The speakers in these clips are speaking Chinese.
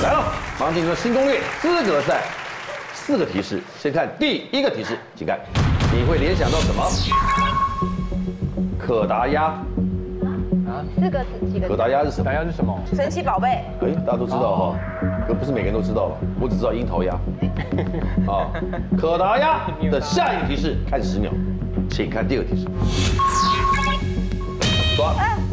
来了，马上进入新攻略资格赛，4个提示，先看第1个提示，请看，你会联想到什么？可达鸭。 4个字几个？ 可达鸭是什么？ 可达鸭是什么？ 神奇宝贝。 哎，大家都知道哈，可不是每个人都知道吧？我只知道樱桃鸭。啊，可达鸭的下一个提示看10秒，请看第2个提示。抓。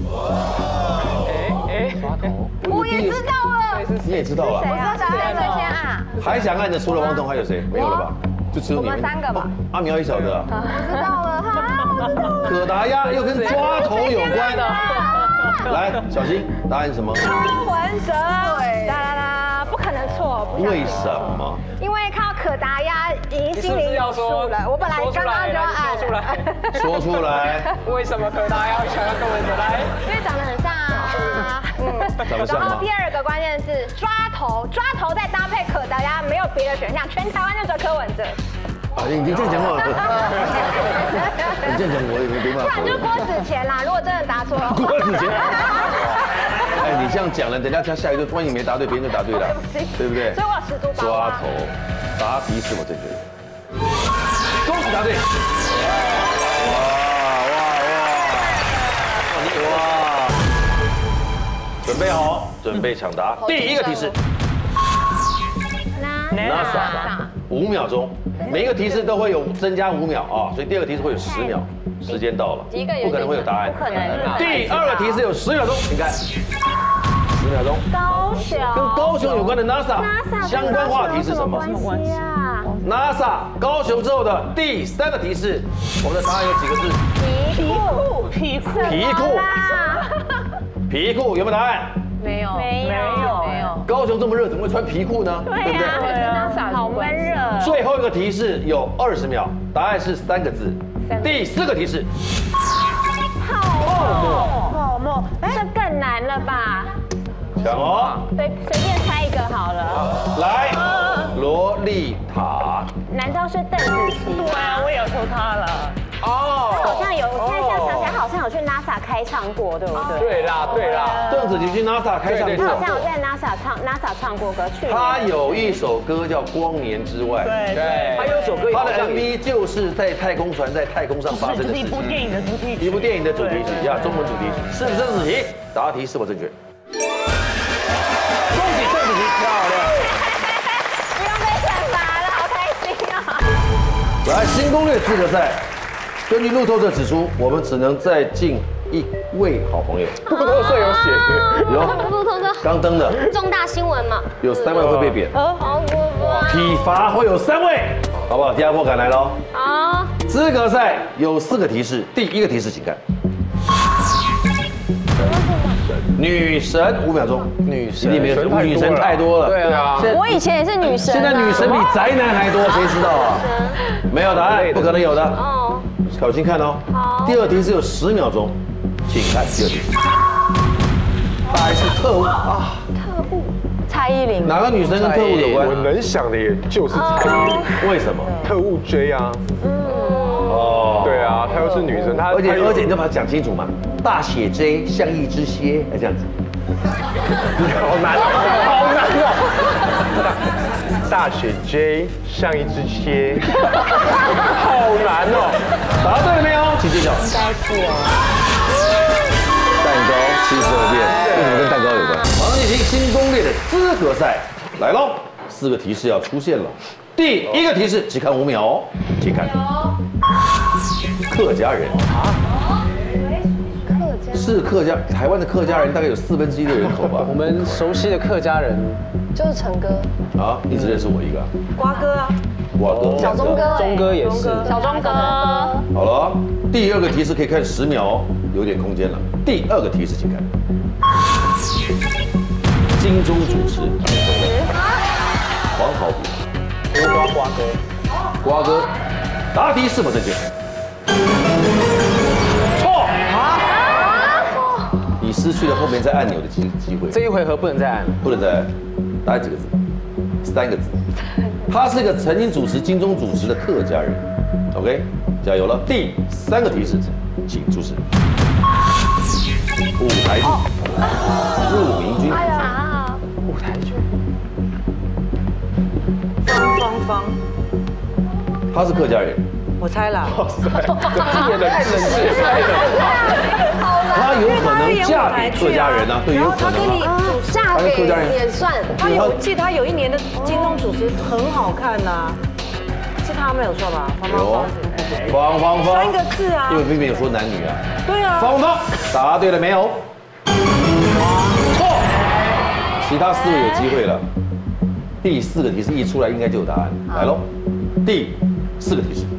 抓头。 我也知道了。 你也知道了。 我知道小孩最先按。 还想按的除了汪东还有谁？没有了吧？就只有你们。 我们3个吧。 阿苗也晓得。 我知道了哈，我知道了。 可达鸭又跟抓头有关。来，小心，答案是什么？ 混蛇。对。啦啦啦，不可能错。 为什么？ 因为看到可达鸭，已经心里有数了。我本来刚刚就要按。 说出来。 为什么可达鸭想要跟我走来？ 因为长得很像啊。 长得像吗？ 然后第2个关键字抓头，抓头再搭配可达鸭，没有别的选项，全台湾就只有柯文哲。 啊，你这样讲话，你这样讲我也没办法。 不然就是郭子乾啦，如果真的答错了。 郭子乾。哎，你这样讲了，等下他下一个万一没答对，别人就答对了，对不对？ 所以我有10度抓头，答题是否正确？恭喜答对！哇！准备好，准备抢答。第1个提示 ，NASA， 5秒钟，每一个提示都会有增加5秒啊，所以第2个提示会有10秒。时间到了，不可能会有答案。 不可能。 第2个提示有10秒钟，请看，10秒钟。 高雄跟高雄有关的 NASA 相关话题是什么？NASA 高雄之后的第3个提示，我们的答案有几个字？皮裤有没有答案？ 没有。 高雄这么热，怎么会穿皮裤呢？对不对？ 好闷热。 最后一个提示有20秒，答案是3个字。第4个提示， 泡沫，这更难了吧？ 抢哦！ 随便猜一个好了。 来，洛丽塔。 难道是邓紫棋？ 对啊，我也有抽他了。 哦，好像有，我现在这样想起来，好像有去 NASA 开唱过，对不对？ 对啦。 邓紫棋去 NASA 开唱过， 他好像有在 NASA 唱过歌。去年他有一首歌叫《光年之外》， 对，他有首歌， 他的 MV 就是在太空船在太空上发生的事情。 一部电影的主题曲， 一部电影的主题曲呀，中文主题曲，是不是邓紫棋？答题是否正确？恭喜邓紫棋，漂亮！ 不用被惩罚了，好开心啊！ 来，新攻略资格赛，根据路透社指出，我们只能再进1位好朋友。 路透社有写的， 路透社刚登的重大新闻嘛， 有3位会被贬， 好过分。 体罚会有3位，好不好？第2波赶来喽！ 好， 资格赛有4个提示，第1个提示请看。女神5秒钟， 女神一定没有，女神太多了。 对啊， 我以前也是女神。 现在女神比宅男还多，谁知道啊？没有答案，不可能有的。 哦， 小心看哦。 好。 第2题是有10秒钟，请看第2题。答案是特务啊。 特务，蔡依林。 哪个女生跟特务有关？ 我能想的也就是蔡依林， 为什么？ 特务 J 啊。哦。对啊，她又是女生，她而且你要把它讲清楚嘛。大写 J 像一只蝎，这样子。 好难哦，好难哦。大写 J 像一只蝎，好难哦。 答对了没有？请揭晓。 应该是哦。 蛋糕72变，为什么跟蛋糕有关？马上进行新攻略的资格赛来喽，4个提示要出现了。第1个提示只看5秒哦，请看。客家人啊。是客家，台湾的客家人大概有1/4的人口吧。 我们熟悉的客家人就是陈哥。 啊，你只认识我一个。 瓜哥啊。 瓜哥。 小钟哥。 钟哥也是。 小钟哥。 好了，第2个提示可以看10秒哦，有点空间了。第2个提示请看。金钟主持。黄豪平。 瓜哥。 瓜哥，答题是否正确？错啊！你失去了后面再按钮的机会。 这一回合不能再按， 不能再按。答案几个字？3个字。他是一个曾经主持金钟主持的客家人。OK， 加油了。第3个提示，请出示。舞台剧。陆明君。 哎呀， 舞台剧。 方， 他是客家人， 我猜了。 演的太冷静他有可能嫁给客家人啊，对，有可他跟你能啊。 嫁给也算。 我记得他有一年的金钟主持很好看呐，是他没有错吧？ 方方方 3个字啊。 因为并没有说男女啊。 对啊。 方方答对了没有？错。其他4位有机会了。第4个提示一出来，应该就有答案。来喽，第4个提示。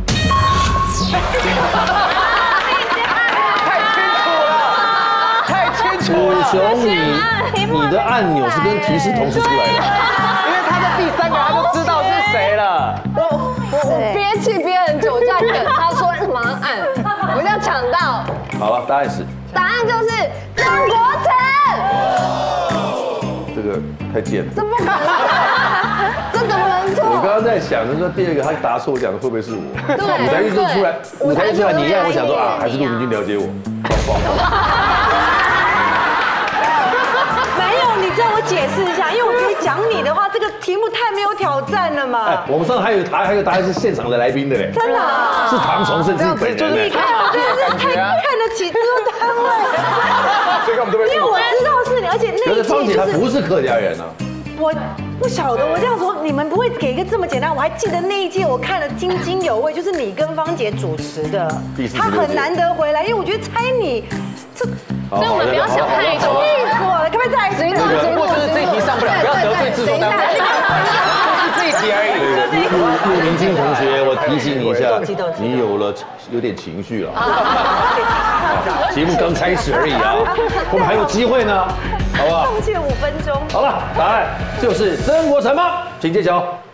楚雄，你的按钮是跟提示同时出来的， 因为他在第3个他就知道是谁了。 我憋气憋很久，这样等他说马上按，我就抢到。 好了，答案是？ 答案就是曾国成。 这个太贱了， 这不可能，这怎么能错？ 我刚刚在想，就说第2个他答错，我讲的会不会是我？ 对舞台剧就出来，舞台剧出来，你让我想说啊，还是陆明君了解我， 你叫我解释一下，因为我觉得讲你的话，这个题目太没有挑战了嘛。 哎，我们上次还有答案是现场的来宾的嘞， 真的啊， 是唐崇盛自己本人。 你看，我真的是太看得起这个单位，因为我知道是你，而且那一方姐她届就是不是客家人啊。 我不晓得，我这样说你们不会给一个这么简单。我还记得那一届我看了津津有味，就是你跟方姐主持的，她很难得回来，因为我觉得猜你这。 所以我们不要想太多。 可不可以再来一次？ 不过就是这一题上不了，不要得罪制作单位。就是这一题而已。 陆明君同学，我提醒你一下，你有点情绪了。节目刚开始而已啊，我们还有机会呢，好不好？ 放弃了5分钟。 好了，答案就是曾国成吗？请揭晓。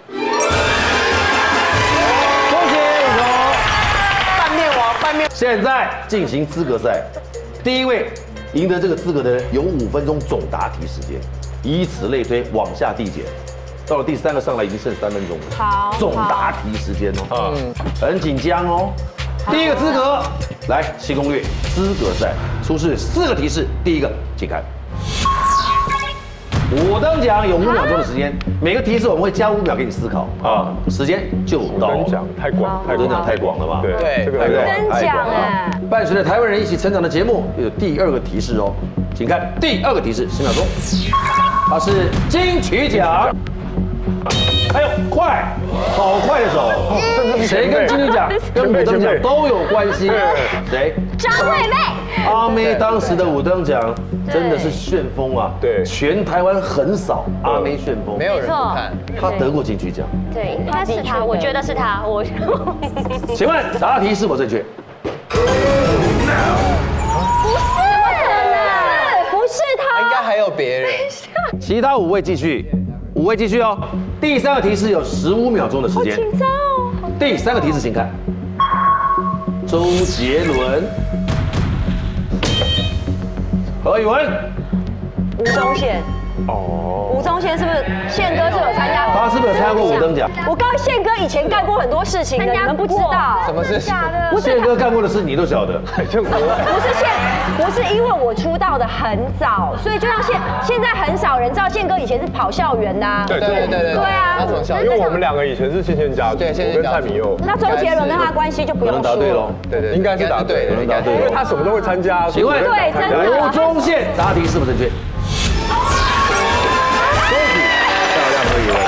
恭喜永雄， 拌面王，拌面。 现在进行资格赛，第1位赢得这个资格的人有5分钟总答题时间，以此类推往下递减。到了第3个上来已经剩3分钟了， 好， 总答题时间哦，很紧张哦。第1个资格，来新攻略资格赛，出示4个提示，第1个请看。5等奖有5秒钟的时间，每个提示我们会加5秒给你思考啊，时间就到。 5等奖太广， 5等奖太广了吧？ 对， 这个对不对？ 真奖哎！ 伴随着台湾人一起成长的节目，有第2个提示哦，请看第2个提示，10秒钟，它是金曲奖。哎呦，快，好快的手！谁跟金曲奖、跟5等奖都有关系？谁？ 张惠妹。 阿妹当时的5等奖真的是旋风啊！ 对， 全台湾很少阿妹旋风， 没有人不看。 她得过金曲奖。 对，应该是他，我觉得是他。 请问答题是否正确？ 不是他， 应该还有别人。 其他5位继续，5位继续哦。第3个提示有15秒钟的时间。 紧张哦。 第3个提示，请看。周杰伦、何宇文、 吴宗宪。吴宗宪是不是宪哥是有参加？ 他是不是有参加过5等奖？ 我告诉宪哥以前干过很多事情的，你们不知道。 什么事情？ 不是宪哥干过的事你都晓得。 不是因为我出道的很早，所以就像现在很少人知道宪哥以前是跑校园的。 对啊。 他从校因为我们2个以前是先家族， 对， 我跟蔡明佑。 那周杰伦跟他关系就不用说。 答对喽。 对， 应该是答对， 可能答对， 因为他什么都会参加。 请问对，真的。 吴宗宪答题是否正确？恭喜，漂亮何宇文。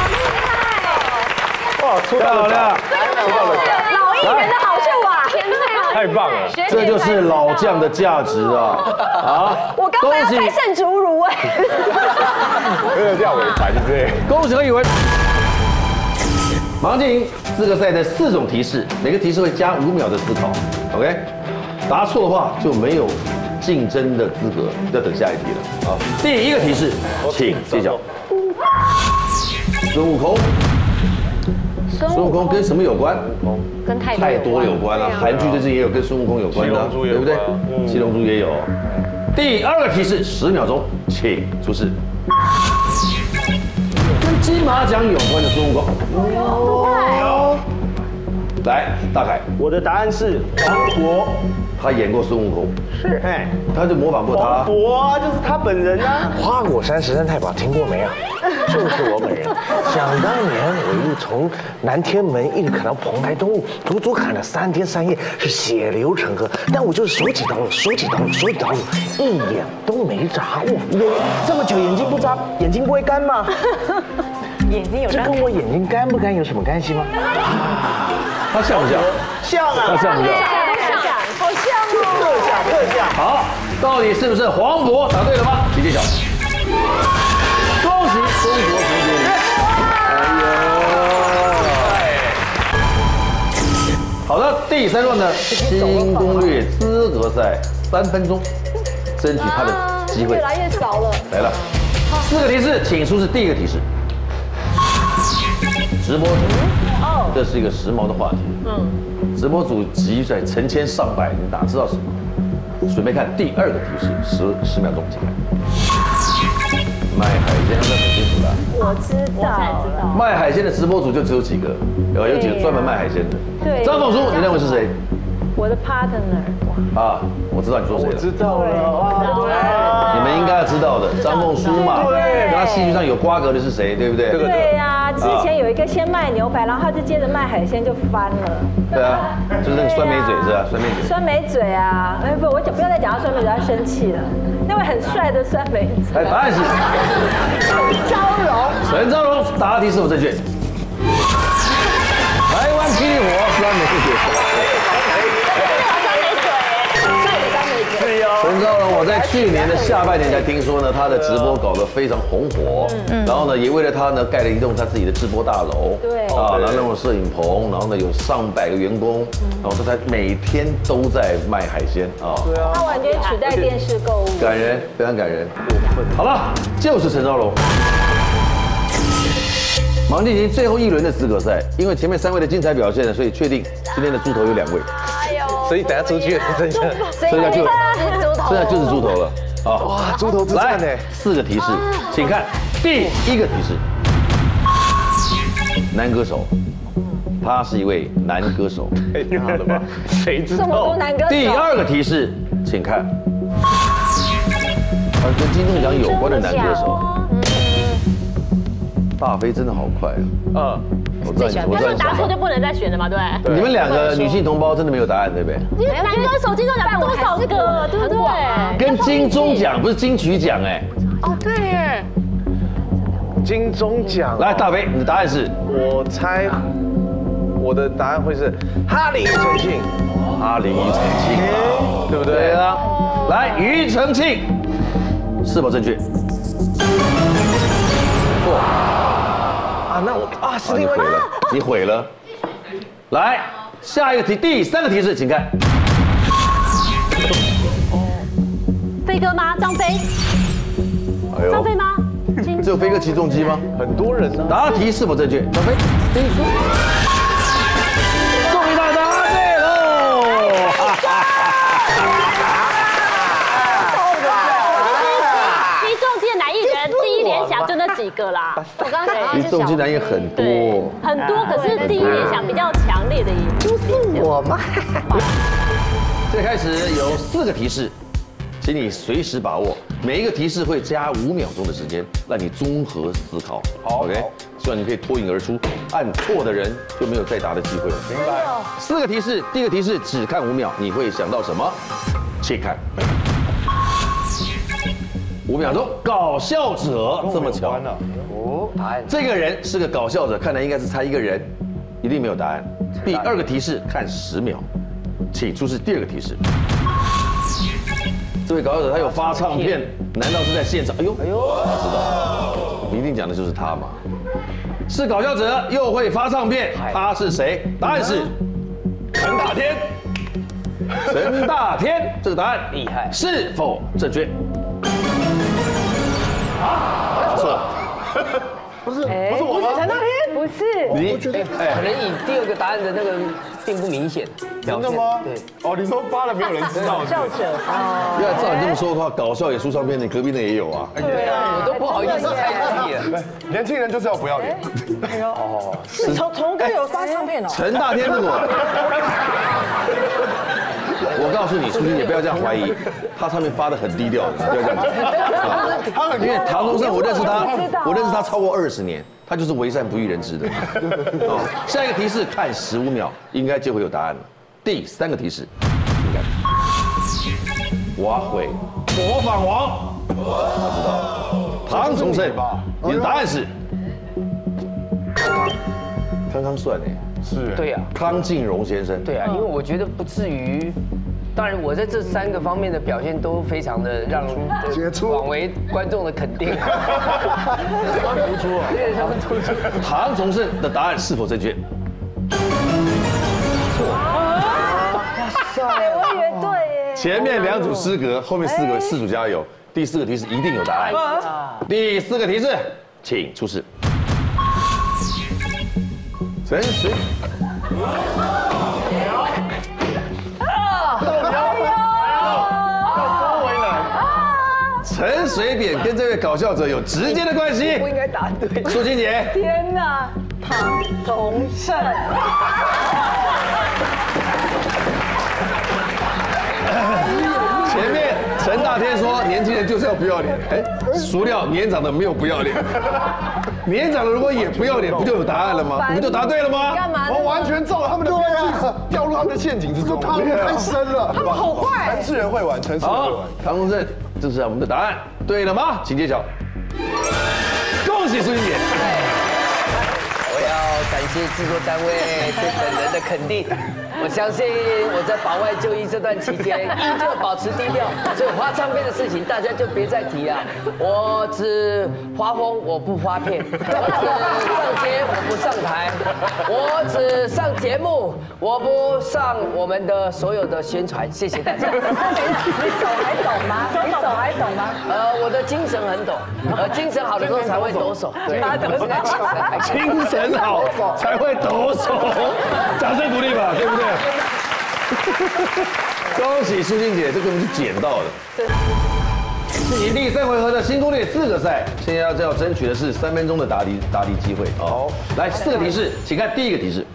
哇，出道了， 老艺人的好处啊， 太棒了！ 这就是老将的价值啊！啊， 我刚才要猜盛竹如哎， 没有这样尾盘之类。 恭喜何宇文。马上进行资格赛的4种提示，每个提示会加5秒的思考。OK， 答错的话就没有竞争的资格，要等下一题了。好，第1个提示，请揭晓。孙悟空。孙悟空跟什么有关？ 跟太多有关了。韩剧最近也有跟孙悟空有关的，对不对？七龙珠也有。第2个提示，10秒钟，请出示。跟金马奖有关的孙悟空。来，大凯， 我的答案是黄渤他演过孙悟空， 是哎， 他就模仿过他。 我啊，就是他本人啊。花果山十三太保听过没啊？就是我本人。想当年，我一路从南天门一直砍到蓬莱东路，足足砍了3天3夜，是血流成河。但我就是手起刀落，一眼都没眨过。这么久眼睛不眨，眼睛不会干吗？ 眼睛有这跟我眼睛干不干有什么关系吗？ 他像不像？ 像啊， 他像不像？ 好像哦， 特像。 好，到底是不是黄渤？答对了吗？请揭晓。恭喜中国同学！好的，第3段的新攻略资格赛3分钟，争取他的机会。 越来越少了。 来了，4个提示，请出示第1个提示。直播主，这是一个时髦的话题。直播主集在成千上百，你哪知道什么？准备看第2个提示，10秒钟，请看。卖海鲜应该很清楚了。 我知道。 卖海鲜的直播主就只有几个，有几个专门卖海鲜的。 对。 张凤书，你认为是谁？ 我的 partner。 啊，我知道你说谁了。 知道了哇， 你们应该要知道的，张凤书嘛，跟他戏剧上有瓜葛的是谁，对不对？ 对呀，之前有一个先卖牛排，然后他就接着卖海鲜，就翻了。 对啊，就是那个酸梅嘴是吧？酸梅嘴。 酸梅嘴啊！哎不，我不要再讲到酸梅嘴，他生气了。那位很帅的酸梅嘴。 哎，答案是陈昭荣，答题是否正确？台湾霹雳火酸梅嘴。陈昭荣，我在去年的下半年才听说呢，他的直播搞得非常红火，然后呢，也为了他呢盖了一栋他自己的直播大楼， 对， 啊，然后弄了摄影棚，然后呢有上百个员工，然后他每天都在卖海鲜啊，对啊， 他完全取代电视购物， 感人，非常感人。好了，就是陈昭荣。马上进行最后1轮的资格赛，因为前面3位的精彩表现呢，所以确定今天的猪头有2位。 所以等下出去剩下剩下就是猪头了啊！ 哇，猪头之战呢 ？4个提示，请看第1个提示：男歌手，他是一位男歌手。 太妙了吧？谁知道？ 这么多男歌手。 第2个提示，请看，跟金钟奖有关的男歌手。大飞真的好快啊！我知道， 但是答错就不能再选了嘛，对不对？ 你们2个女性同胞真的没有答案，对不对？ 因为男歌手金钟奖多少个，对不对？ 跟金钟奖不是金曲奖哎。 哦，对耶。 金钟奖。 来，大飞，你的答案是？ 我猜，我的答案会是哈林庾澄庆。 哈林庾澄庆， 对不对？ 对啊。来，庾澄庆是否正确？错。 啊，那我啊是另外一个， 你毁了。来，下一个题，第3个提示，请看。 飞哥吗？张飞？ 哎呦， 张飞吗？ 只有飞哥骑重机吗？ 很多人呢。 答题是否正确？张飞，恭喜大家答对喽！ 骑重机的男艺人第一联想就那几个啦。我刚刚想骑重机男艺人很多， 很多，可是第一联想比较强烈的一就是我吗？ 最开始有4个提示，请你随时把握，每一个提示会加5秒钟的时间，让你综合思考。好 ，OK， 希望你可以脱颖而出，按错的人就没有再答的机会了。明白？4个提示，第1个提示只看5秒，你会想到什么？请看。5秒钟，搞笑者，这么巧哦，答案这个人是个搞笑者，看来应该是猜一个人，一定没有答案。第2个提示看10秒，请出示第2个提示。这位搞笑者他有发唱片，难道是在现场？哎呦，他知道，你一定讲的就是他嘛。是搞笑者又会发唱片，他是谁？答案是陈大天。陈大天，这个答案厉害，是否正确？啊，错。 不是我吗？ 陈大天不是你可能以第2个答案的那个并不明显。 真的吗？对。哦，你说发了没有人知道？ 搞笑者哦。 要照你这么说的话，搞笑也出唱片，你隔壁那也有啊。 对啊，我都不好意思猜自己了。 年轻人就是要不要脸。 哦，是从哥有发唱片哦。 陈大天如果， 我告诉你，苏欣姐不要这样怀疑，他上面发的很低调，不要这样讲。因为唐宗盛，我认识他超过20年，他就是为善不欲人知的。下一个提示看15秒，应该就会有答案了。第3个提示，挖会模仿王，他知道。唐宗盛，你的答案是？刚刚算哎。 是，对呀， 康靖荣先生， 对啊，因为我觉得不至于，当然我在这3个方面的表现都非常的让广为观众的肯定，突出啊，对，他们突出。 唐宗盛的答案是否正确？错。 哇塞，我以为对耶。 前面2组失格，后面4组加油。第4个提示一定有答案。第4个提示，请出示。 陈水，陈水扁跟这位搞笑者有直接的关系。 不应该答对。 苏欣姐， 天哪，唐宗盛。 前面陈大天说年轻人就是要不要脸，孰料年长的没有不要脸。 年长的如果也不要脸，不就有答案了吗？你不就答对了吗？ 干嘛？ 我完全中了他们的编剧，掉入他们的陷阱之中。他们太深了， 他们好坏。 城市人会玩，城市人会玩。 唐宗盛，这是我们的答案，对了吗？请揭晓。恭喜苏欣姐。 我要感谢制作单位对本人的肯定。我相信我在保外就医这段期间依旧保持低调，所以花唱片的事情大家就别再提了。我只发疯，我不发片；我只上街，我不上台；我只上节目，我不上我们的所有的宣传。谢谢大家。 你手还抖吗？你手还抖吗？ 我的精神很抖，精神好的时候才会抖手。对， 精神好才会抖手，掌声鼓励吧，对不对？恭喜苏欣姐，这根本是捡到的。是你第3回合的新攻略资格赛，现在要争取的是3分钟的答题机会。好，来4个提示，请看第1个提示。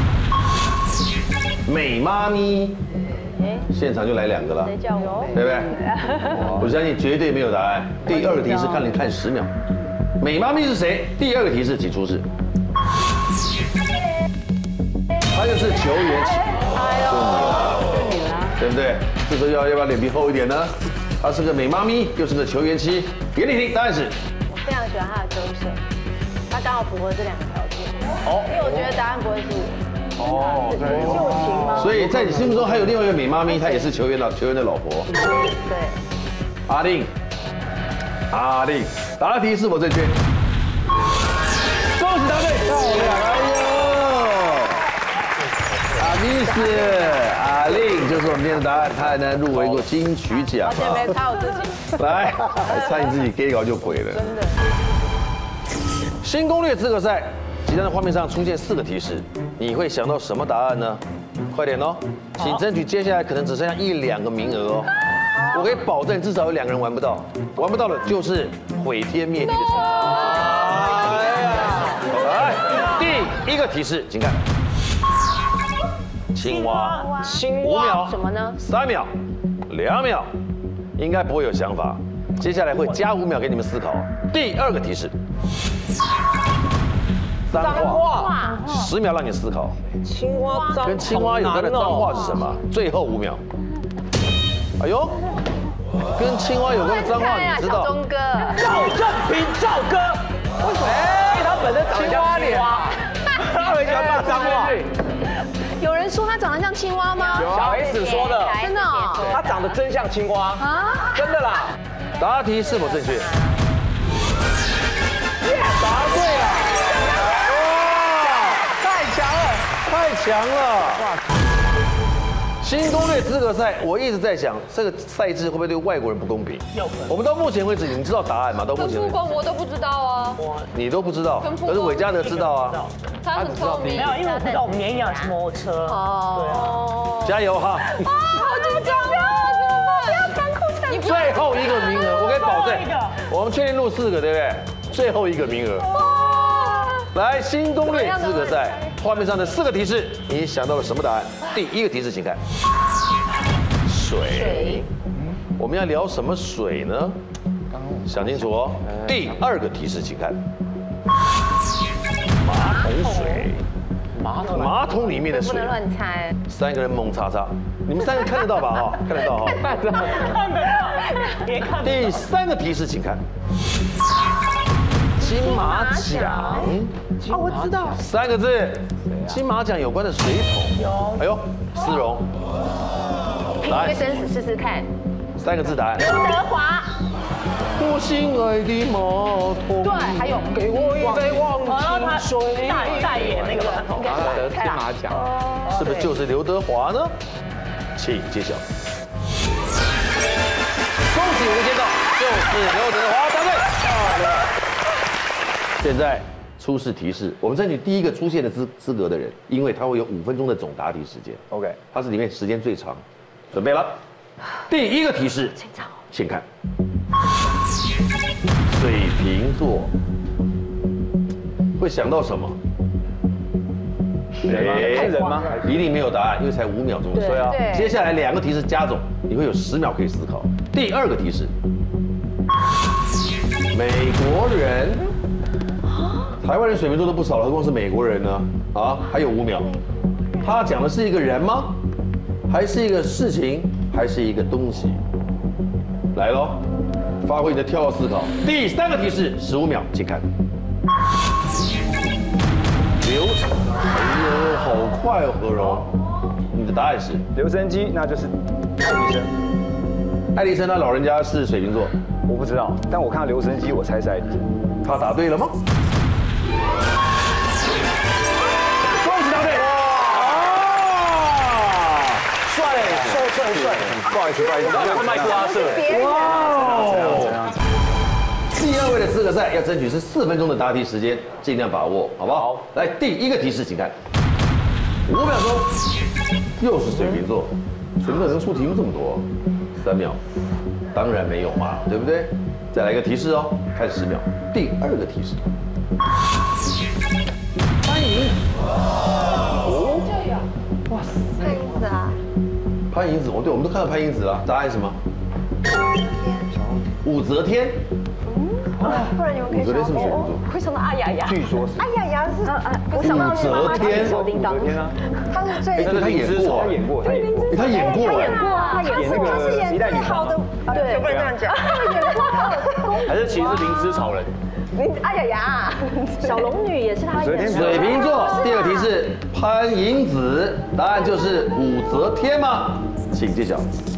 美妈咪，现场就来2个了， 谁叫我？ 对不对？我相信绝对没有答案。第2个提示，看10秒。美妈咪是谁？第2个提示，请出示。他就是球员，就你了，对不对？这时候要不要脸皮厚一点呢？她是个美妈咪，又是个球员妻。严丽婷，答案是？ 我非常喜欢他的歌声，他刚好符合这2个条件。因为我觉得答案不会是我。秀琴吗？ 所以在你心目中还有另外一个美妈咪，她也是球员的老婆。 对。 阿令，答题是否正确？恭喜答对，漂亮！哎呦，阿令就是我们今天的答案，他还能入围过金曲奖。 而且没差我自己。 来，还差你自己 gay 搞就毁了。 真的。 新攻略资格赛，即将在画面上出现4个提示，你会想到什么答案呢？快点哦，请争取接下来可能只剩下1、2个名额哦。我可以保证至少有2个人玩不到，玩不到的就是毁天灭地的惩罚。来，第1个提示，请看。青蛙，5秒， 什么呢 ？3秒，2秒，应该不会有想法。接下来会加5秒给你们思考。第2个提示，脏话，10秒让你思考。 青蛙脏， 跟青蛙有关的脏话是什么？最后5秒。哎呦，跟青蛙有关的脏话你知道？ 钟哥， 赵正平，赵哥，为什么？他本身长得像青蛙，他很喜欢骂脏话。 有人说他长得像青蛙吗？ 小 S 说的， 真的哦。 他长得真像青蛙啊，真的啦。 答题是否正确？ 答对了！哇，太强了， 太强了！哇！新攻略资格赛，我一直在想，这个赛制会不会对外国人不公平？我们到目前为止，你们知道答案吗？到目前为止， 我都不知道啊。 你都不知道，可是韦嘉德知道啊。 他很聪明。 没有，因为我不知道绵羊是摩托车。 哦。 加油哈！ 啊，好紧张啊！怎么办？不要残酷惩罚。 最后1个名额，我可以保证，我们确定录4个，对不对？最后1个名额。来，新攻略资格赛，画面上的4个提示，你想到了什么答案？第1个提示，请看。 水。我们要聊什么水呢？想清楚哦。第2个提示，请看。马桶水。马桶里面的水。 不能乱猜。 3个人猛叉叉，你们3个看得到吧？哈，看得到哈。 看得到，别看。 第3个提示，请看。金马奖。 哦，我知道。 3个字，金马奖有关的水桶。有。哎呦，思荣。 答案。生死试试看。 3个字答案。 刘德华。 我心爱的马桶。 对，还有给我一杯忘情水。 代言那个马桶。 金马奖。 是不是就是刘德华呢？请揭晓。恭喜5个接到，就是刘德华，答对。现在出示提示，我们争取第1个出现的资格的人，因为他会有5分钟的总答题时间。OK， 他是里面时间最长。准备了，第1个提示，请看。水瓶座会想到什么？ 是人吗？一定没有答案，因为才5秒钟。对啊。接下来2个提示加总，你会有10秒可以思考。第2个提示，美国人，台湾人水瓶座都不少了，何况是美国人呢？啊，还有5秒。他讲的是一个人吗？还是一个事情？还是一个东西？来喽，发挥你的跳跃思考。第3个提示，15秒，请看。 流程，哎呦，好快哦，何荣，你的答案是留声机，那就是爱迪生。 爱迪生他老人家是水瓶座， 我不知道，但我看到留声机，我猜是爱迪生。 他答对了吗？恭喜答对！哇，帅，不好意思，麦克阿瑟，哇！ 第2位的资格赛要争取是4分钟的答题时间，尽量把握，好不好？来，第1个提示，请看，5秒钟，又是水瓶座，水瓶座能出题目这么多，3秒，当然没有嘛，对不对？再来一个提示哦，看10秒，第2个提示，潘迎，哦， 哇塞，潘迎紫啊， 潘迎紫，对，我们都看到潘迎紫了，答案是什么？武则天。 不然你们可以想到，会想到阿雅雅。 据说是。 阿雅雅是我想到是妈妈的小叮当。他是最， 他演过，他演过， 他是演最好的，对，不能这样讲。 还是其实是灵芝草人。 阿雅雅，小龙女也是他演的。 水瓶座，第2个提示，潘迎紫，答案就是武则天吗？请揭晓。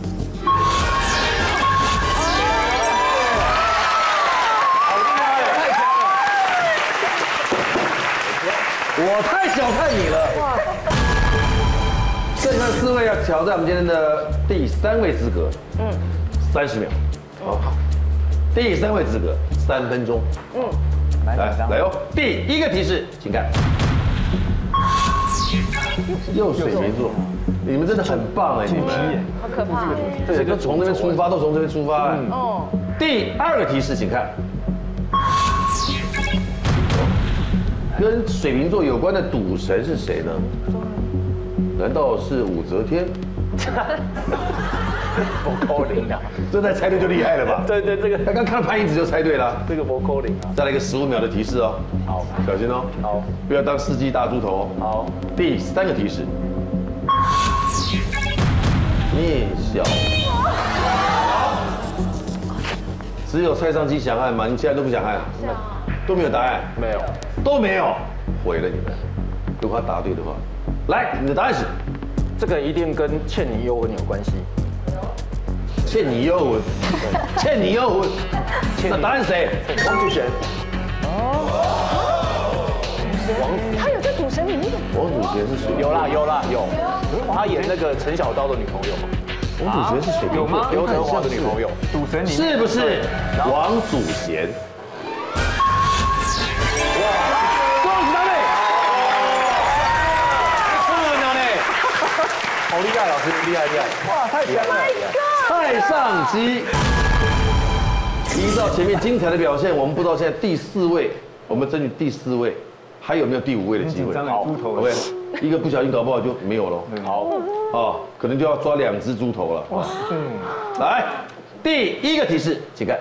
我太小看你了！剩下4位要挑战我们今天的第3位资格，30秒。好，第3位资格3分钟。来哦，第1个提示，请看。又水瓶座，你们真的很棒哎，你们。 好可怕！ 对，都从这边出发，都从这边出发。哦。第2个提示，请看。 跟水瓶座有关的赌神是谁呢？难道是武则天？ 不可能啊！ 这再猜对就厉害了吧？ 对，这个他刚看到潘迎紫就猜对了。 这个不可能啊！ 再来一个15秒的提示哦。 好， 小心哦。 好， 不要当司机大猪头哦。 好， 第3个提示，聂小。只有蔡尚基想按吗？你现在都不想按？是啊。 都没有答案， 没有， 都没有，毁了你们。如果他答对的话，来，你的答案是， 这个一定跟倩女幽魂有关系。 倩女幽魂，倩女幽魂，那答案谁？ 王祖贤。 他有在赌神里面。 王祖贤是谁？ 有，他演那个陈小刀的女朋友。 王祖贤是水瓶座， 刘德华的女朋友。赌神里是不是王祖贤？ 好厉害，老师厉害！哇，太强了！ 蔡尚基，依照前面精彩的表现，我们不知道现在第4位，我们争取第4位， 还有没有第5位的机会？ 好 ，OK， 一个不小心搞不好就没有了。 好， 哦，可能就要抓2只猪头了。哇塞！来，第1个提示，请看。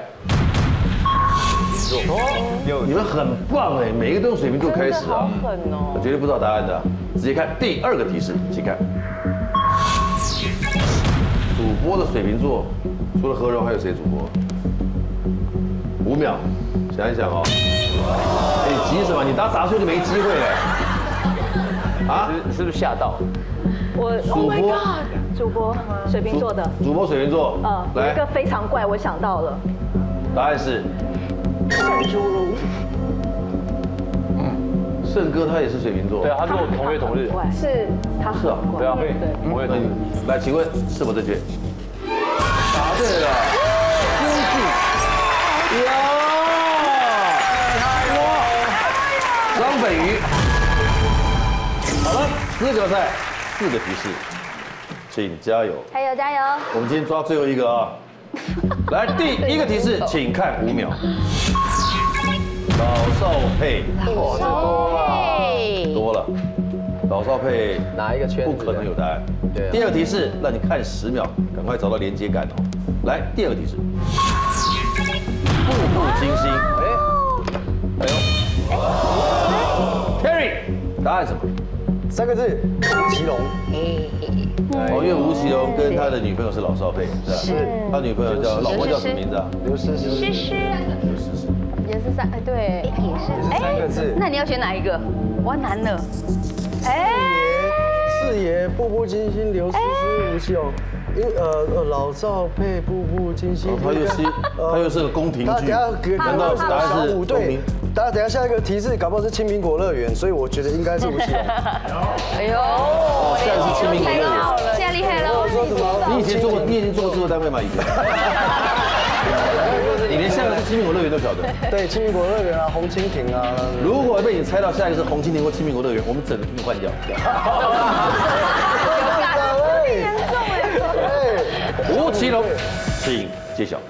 你们很棒哎，每一个都用水瓶座开始啊。 狠哦！ 我绝对不知道答案的，直接看第2个提示，请看。主播的水瓶座，除了何柔，还有谁主播？5秒，想一想哦。哎，你急什么？你答杂碎就没机会了。啊？ 你是不是吓到？ 主播， 主播水瓶座的， 主播水瓶座， 有一个非常怪，我想到了， 答案是盛竹如。 盛哥他也是水瓶座， 对啊，他跟我同月同日。 是他是啊， 对啊，同月同日。 来，请问是否正确？答对了，有，张本鱼。好了，4个赛，4个提示，请加油！ 加油加油！ 我们今天抓最后一个啊！来，第1个提示，请看5秒。老少配，多了，老少配哪一个圈子？ 不可能有答案。 对。 第2个提示，让你看10秒，赶快找到连接感哦。来，第2个提示，步步惊心。哎呦 ，Terry， 答案什么 ？3个字，吴奇隆。 哦，因为吴奇隆跟他的女朋友是老少配，是吧？ 是。 他女朋友老婆叫什么名字啊？ 刘诗诗。 也是对，也是。 3个字。 那你要选哪一个？哇，难了。 四爷，步步惊心，刘诗诗，吴奇隆。老少配，步步惊心。 他又是个宫廷剧。难道答案是宫廷？ 等下下一个提示，搞不好是青苹果乐园，所以我觉得应该是吴奇隆。 哎呦， 现在是青苹果乐园， 现在厉害了。 你已经做过制作单位吗？以前？你连下一个是青苹果乐园都晓得？ 对，青苹果乐园啊，红蜻蜓啊。 如果被你猜到下一个是红蜻蜓或青苹果乐园，我们整个厅换掉。吴奇隆，请揭晓。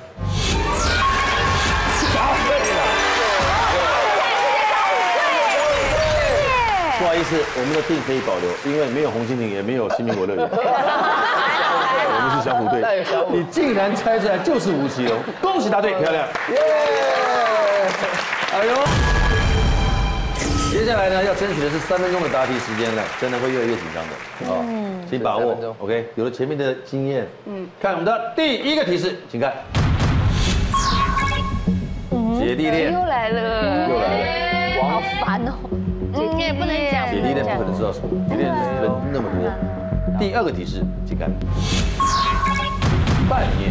不好意思，我们的定可以保留，因为没有红蜻蜓，也没有青苹果乐园。我们是小虎队，你竟然猜出来就是吴奇隆，恭喜答对，漂亮！耶！哎呦，接下来呢要争取的是3分钟的答题时间了，真的会越来越紧张的啊，请把握。OK， 有了前面的经验，看我们的第1个提示，请看，姐弟恋又来了，好烦哦。姐弟恋不能讲， 姐弟恋不可能知道什么，姐弟恋人那么多。第2个提示，请看，拌面，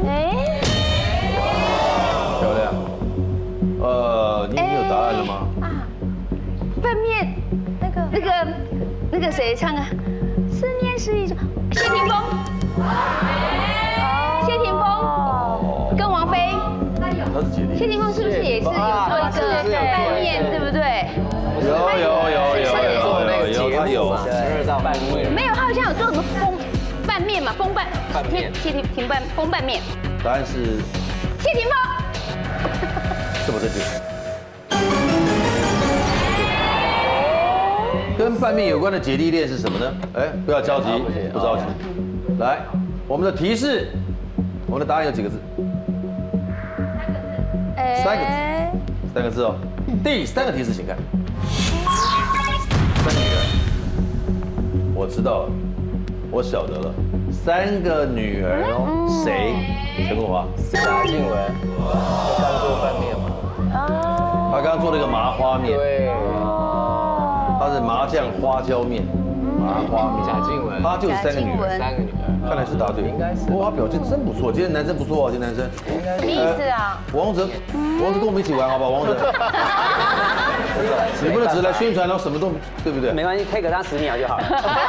漂亮。你已经有答案了吗？ 拌面，那个谁唱啊？思念是一种，谢霆锋，谢霆锋跟王菲， 他是姐弟。 谢霆锋是不是也是有做一个拌面，对不对？ 有，他有。 12道拌面。 没有，他好像有做什么拌面嘛，风拌面，谢霆锋风拌面。 答案是谢霆锋。 是不正确？跟拌面有关的姐弟恋是什么呢？哎，不要着急，不着急。来，我们的提示，我们的答案有几个字？3个字，3个字哦。第3个提示，请看，3个女儿，我知道了，我晓得了，3个女儿哦，谁？陈国华、 贾静雯，刚做拌面嘛。 他刚刚做了一个麻花面， 对， 他是麻酱花椒面，麻花面。 贾静雯， 他就是3个女儿 ，3个女儿， 看来是答对， 应该是。 哇，他表现真不错，今天男生不错哦，今天男生。 什么意思啊？ 王哲跟我们一起玩好不好？王哲，你不能只是来宣传，然后什么都对不对？ 没关系，可以给他10秒就好了。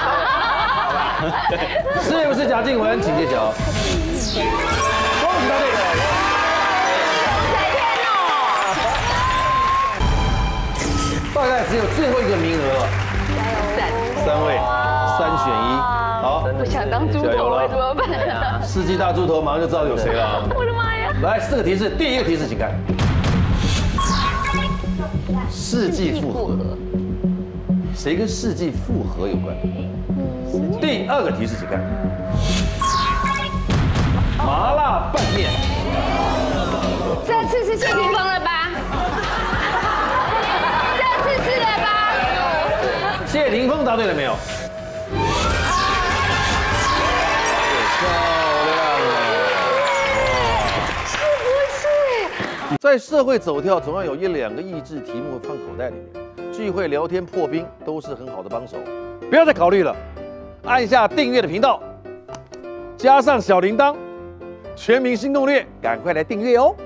是不是贾静雯？请揭晓。恭喜答对。大概只有最后一个名额了。3位，3选1。好， 不想当猪头了怎么办？ 世纪大猪头马上就知道有谁了。 我的妈呀！ 来，4个提示，第1个提示，请看。世纪复合， 谁跟世纪复合有关？第二个提示，请看，麻辣拌面。 这次是谢霆锋了吧？这次是了吧？ 谢霆锋答对了没有？漂亮了！ 是不是？ 在社会走跳，总要有1、2个益智题目放口袋里面，聚会聊天破冰都是很好的帮手。不要再考虑了，按下订阅的频道，加上小铃铛，全民新攻略，赶快来订阅哦！